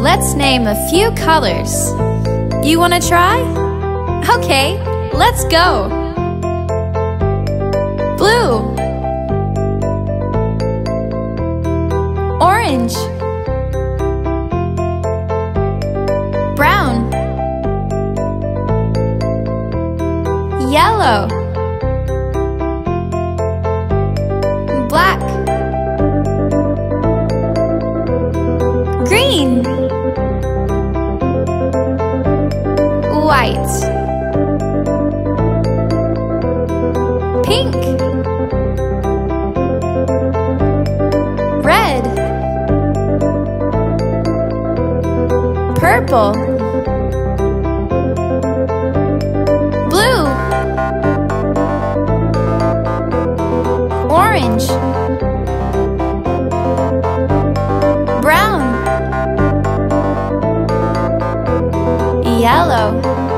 Let's name a few colors. You want to try? Okay, let's go. Blue, orange, brown, yellow, black, green, white, pink, red, purple, blue, orange, brown, yellow,